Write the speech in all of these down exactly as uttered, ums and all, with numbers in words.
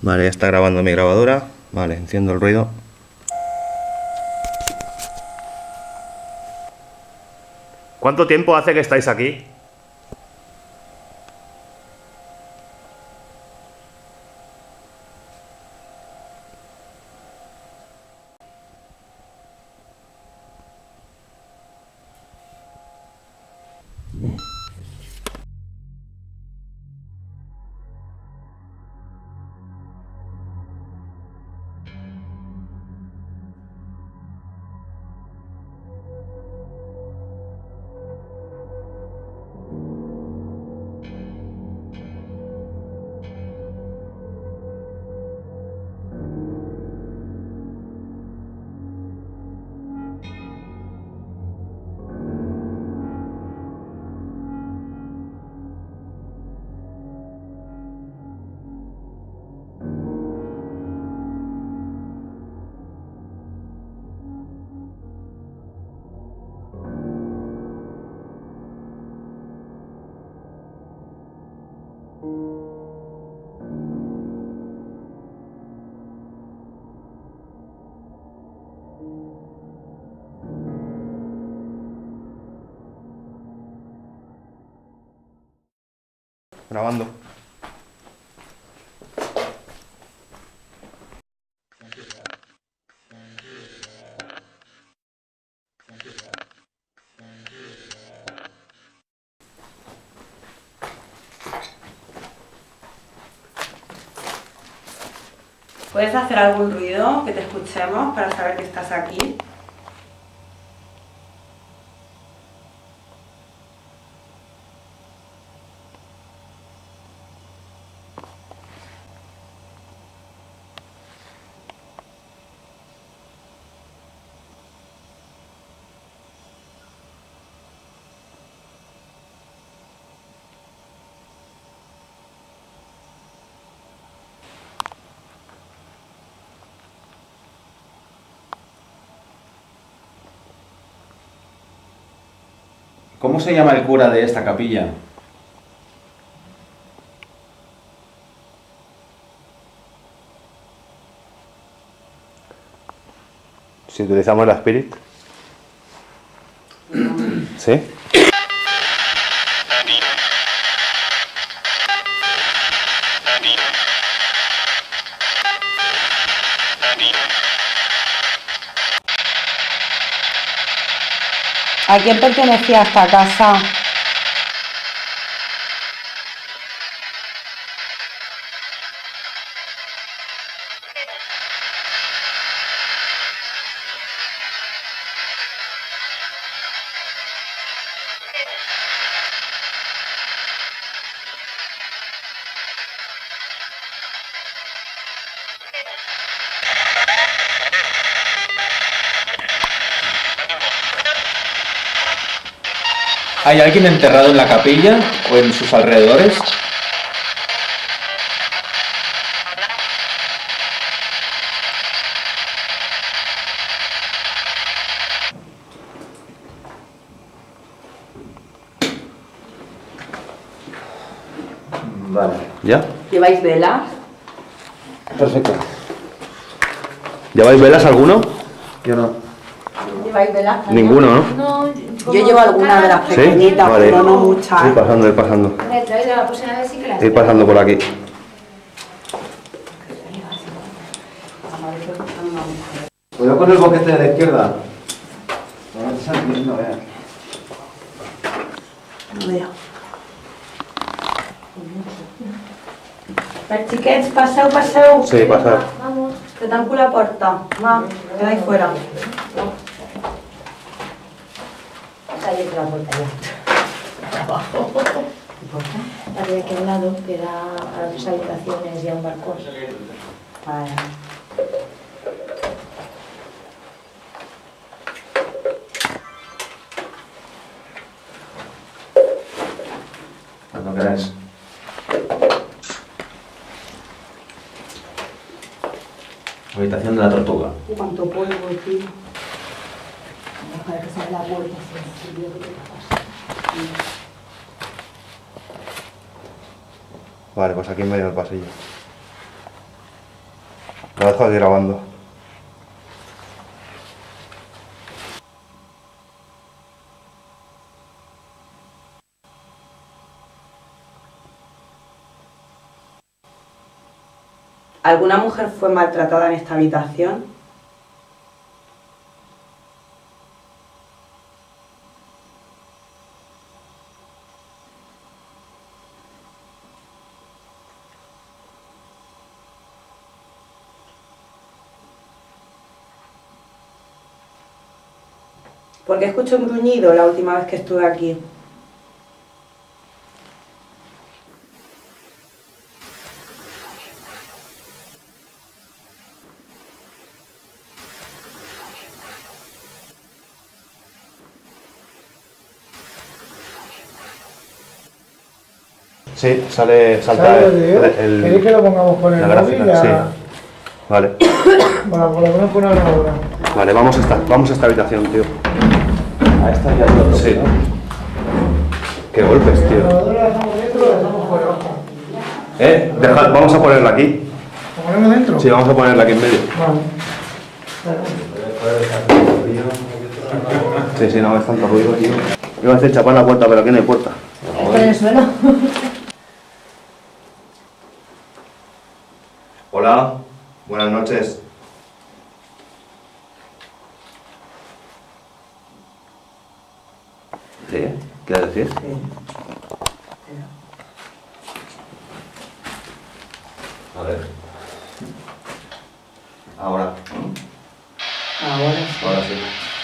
Vale, ya está grabando mi grabadora. Vale, enciendo el ruido. ¿Cuánto tiempo hace que estáis aquí? Grabando. ¿Puedes hacer algún ruido que te escuchemos para saber que estás aquí? ¿Cómo se llama el cura de esta capilla? Si utilizamos la Spirit. ¿Sí? ¿A quién pertenecía esta casa? ¿Hay alguien enterrado en la capilla o en sus alrededores? Vale. ¿Ya? ¿Lleváis velas? Perfecto. ¿Lleváis velas alguno? Yo no. ¿Lleváis velas? Ninguno, ¿no? No, Yo llevo alguna de las ¿Sí? pequeñitas, Vale. pero no muchas. Ir pasando, ir pasando. la he traído, la próxima vez sí que la Ir pasando por aquí. Cuidado con el boquete de la izquierda. No te estás viendo, vea. No veo. Per xiquets, passeu, passeu. Sí, pasar. Vamos. Que tanco la puerta. Va, quedáis fuera. Salid de la puerta ya. Abajo. La de aquí a un lado, que da a las dos habitaciones y a un balcón. Vale. Cuando queráis. Habitación de la tortuga. Cuánto polvo, tío. Para que salga la puerta, si no que te pasa. Vale, pues aquí en medio del pasillo. lo dejo aquí grabando. ¿Alguna mujer fue maltratada en esta habitación? ¿Por qué escuché un gruñido la última vez que estuve aquí? Sí, sale, salta ¿Sabes lo el, que digo? el- ¿Queréis que lo pongamos con el la móvil? gráfica, Ya- sí. Vale, Bueno, por lo menos con una grabadora. vale, vamos a esta, vamos a esta habitación, tío. A esta ya lo Sí. ¿no? Qué golpes, ¿La tío. grabadora la dejamos dentro o la dejamos fuera? Eh, deja- vamos a ponerla aquí. ¿La ponemos dentro? Sí, vamos a ponerla aquí en medio. Vale. Sí, sí, no es tanto ruido, tío. Iba a hacer chapar la puerta, pero aquí no hay puerta. ¿Es por el suelo? Hola, buenas noches. ¿Sí? ¿Quieres decir? A ver. Ahora. Ahora. Ahora sí.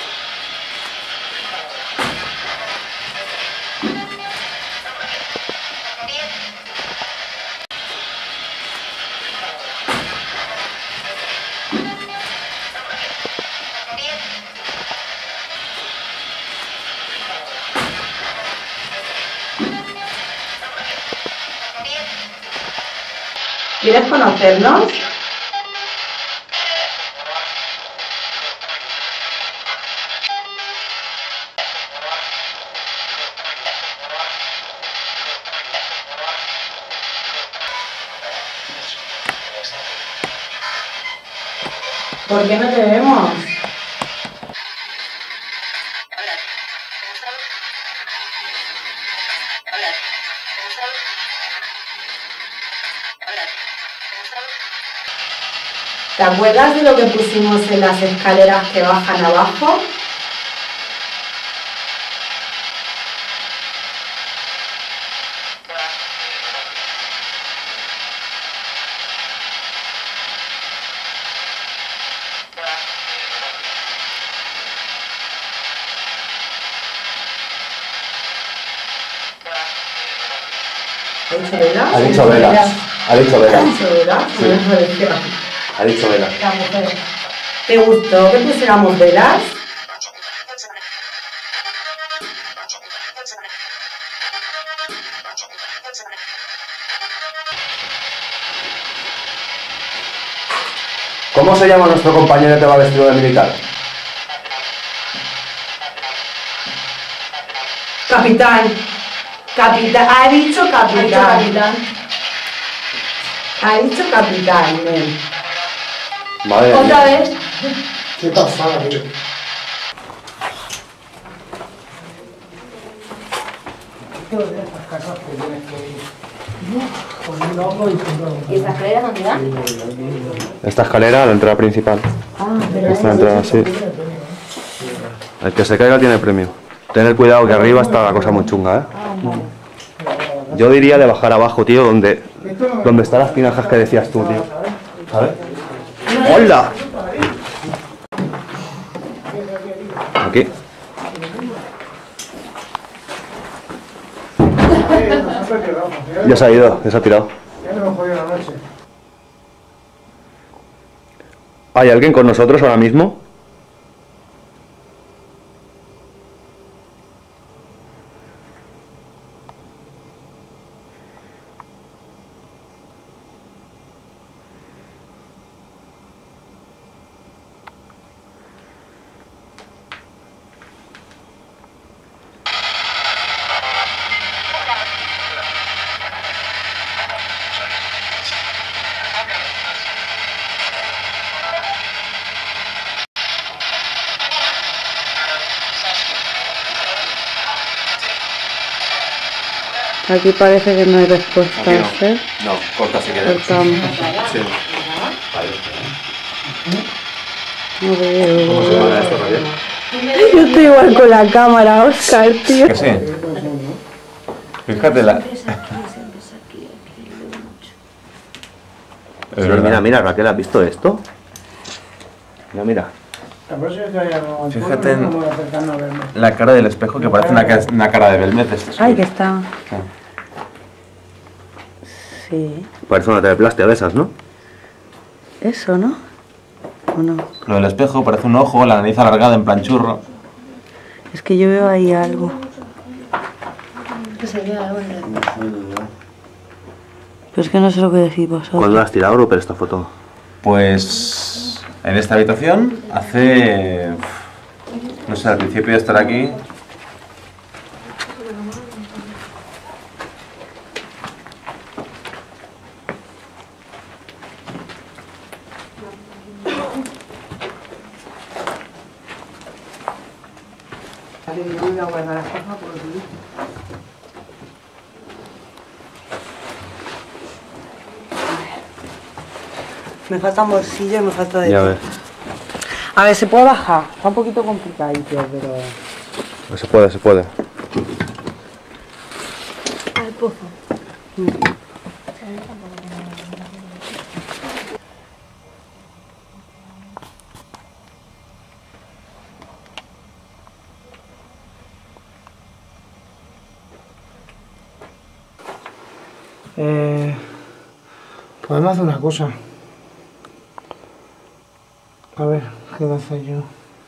¿Quieres conocernos? ¿Por qué no te vemos? ¿Te acuerdas de lo que pusimos en las escaleras que bajan abajo? ¿Ha dicho velas? Ha dicho velas. Ha dicho ¿Ha velas. dicho velas? Sí. No me parecía. Ha dicho velas. La mujer. ¿Te gustó que pusiéramos velas? ¿Cómo se llama nuestro compañero que va vestido de militar? Capitán. Capitán. Ha dicho Ha dicho capitán. capitán. Ha dicho capitán, nen. Madre mía. Otra vez. Qué pasada, tío. Esto de estas casas que tienes que ir con un hombro y con dos. ¿Y esa escalera dónde va? Esta escalera, la entrada principal. Ah, pero Esta entrada, sí. El que se caiga tiene premio. Tener cuidado que arriba está la cosa muy chunga, ¿eh? Yo diría de bajar abajo, tío, donde, donde están las tinajas que decías tú, tío. ¿Sabes? ¡Hola! Aquí. Ya se ha ido, ya se ha tirado. Ya me lo jodido la noche. ¿Hay alguien con nosotros ahora mismo? Aquí parece que no hay respuesta. Aquí no. ¿eh? No, corta si quieres. Cortamos. Sí. Vale. No veo. ¿Cómo se llama esto, Javier? Yo estoy igual con la cámara, Oscar, tío. Que sí. Fíjate la... Sí, mira, mira, Raquel, ¿has visto esto? Mira, mira. La próxima vez que vayamos al Fíjate pueblo, en- no vamos a acercarnos a verme. La cara del espejo que parece una, ca- una cara de Belmez. Este Ay, que está. Ah. Sí. Parece una teleplastia de esas, ¿no? Eso, ¿no? ¿O no? Lo del espejo parece un ojo, la nariz alargada en plan churro. Es que yo veo ahí algo. Que se vea algo en el... Pero es que no sé lo que decís vosotros. ¿Cuándo la has tirado, Rupert, esta foto? Pues en esta habitación hace... No sé, al principio de estar aquí... Yo voy a guardar las cosas por el turismo. Me faltan bolsillos y me falta de... Ya ves. A ver, se puede bajar. Está un poquito complicadito, pero... No se puede, se puede. Al pozo. Eh, podemos hacer una cosa. A ver, ¿qué voy a hacer yo?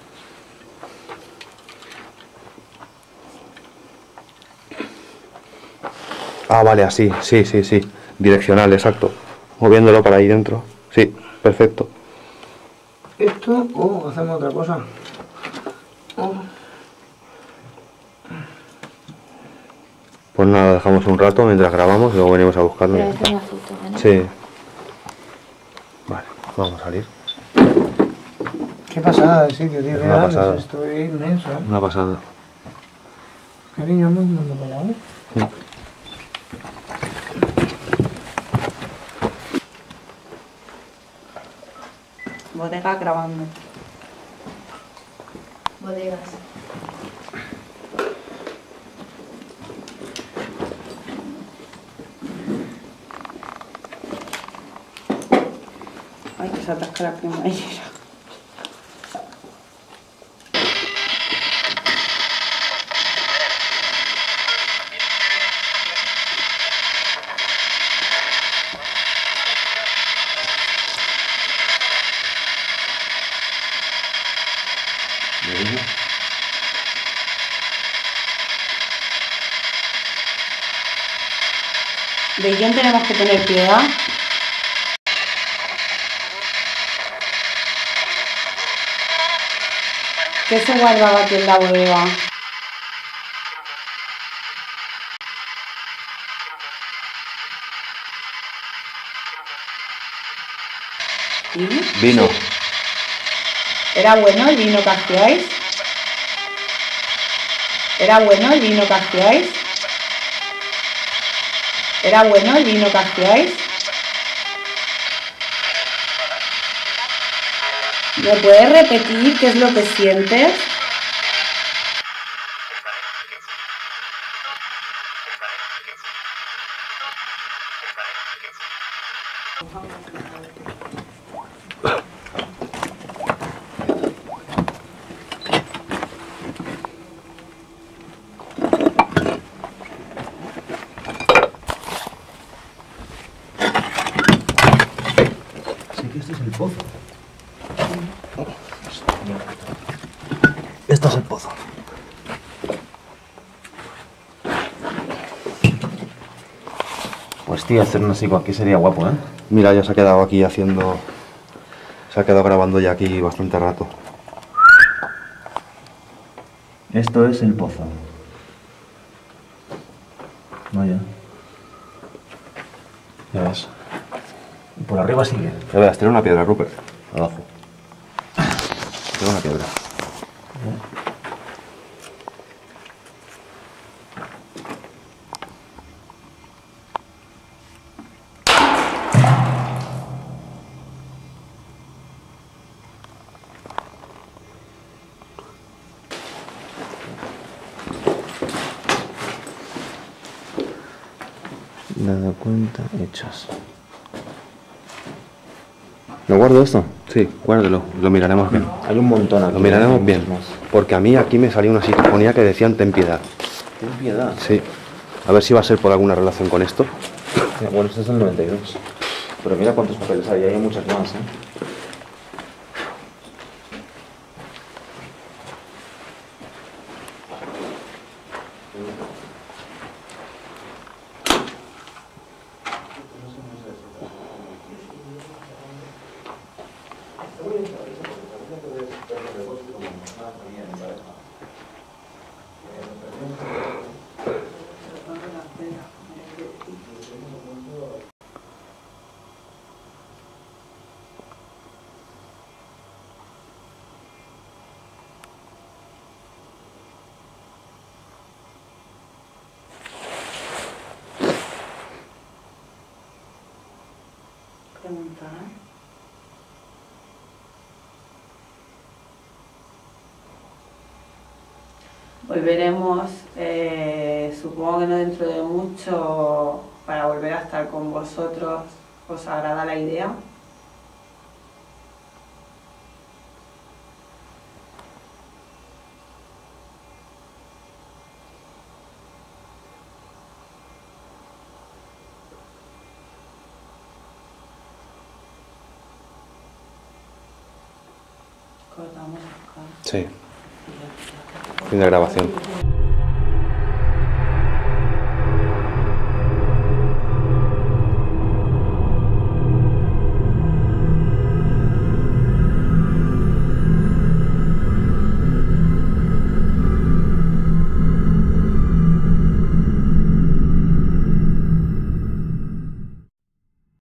Ah, vale, así, sí, sí, sí. Direccional, exacto. Moviéndolo para ahí dentro. Sí, perfecto. Esto o hacemos otra cosa. O- Pues nada, dejamos un rato mientras grabamos y luego venimos a buscarlo. Pero es una foto, ¿no? Sí. Vale, vamos a salir. Qué pasada de sitio, tío. Es Qué una grande pasada. es esto, es inmenso, ¿eh? Una pasada. Cariño, muy mundo para allá, ¿eh? Sí. Bodega grabando. Bodegas. Ay, que se atasca la cremallera. ¿De quién tenemos que tener piedad? ¿Qué se guardaba aquí en la bodega? ¿Vino? Vino. ¿Era bueno el vino que hacíais? ¿Era bueno el vino que hacíais? ¿Era bueno el vino que hacíais? ¿Me puedes repetir qué es lo que sientes? Sí que este es el pozo. Este es el pozo. Pues tío, hacer un así aquí sería guapo, ¿eh? Mira, ya se ha quedado aquí haciendo... Se ha quedado grabando ya aquí bastante rato. Esto es el pozo. Vaya. Ya ves. Y por arriba sigue. Ya verás, tiene una piedra, Rupert. Abajo. Tiene una piedra. Dado cuenta, hechos. ¿Lo guardo esto? Sí, guárdelo, lo miraremos bien. Hay un montón aquí. Lo miraremos hay bien. muchos más. Porque a mí aquí me salió una psicofonía que decían ten piedad. Ten piedad. Sí. A ver si va a ser por alguna relación con esto. Mira, bueno, este es el noventa y dos. Pero mira cuántos papeles hay, hay muchas más, ¿eh? Preguntar. Volveremos, eh, supongo que no dentro de mucho, para volver a estar con vosotros. ¿Os agrada la idea? Cortamos acá. Sí. Fin de grabación.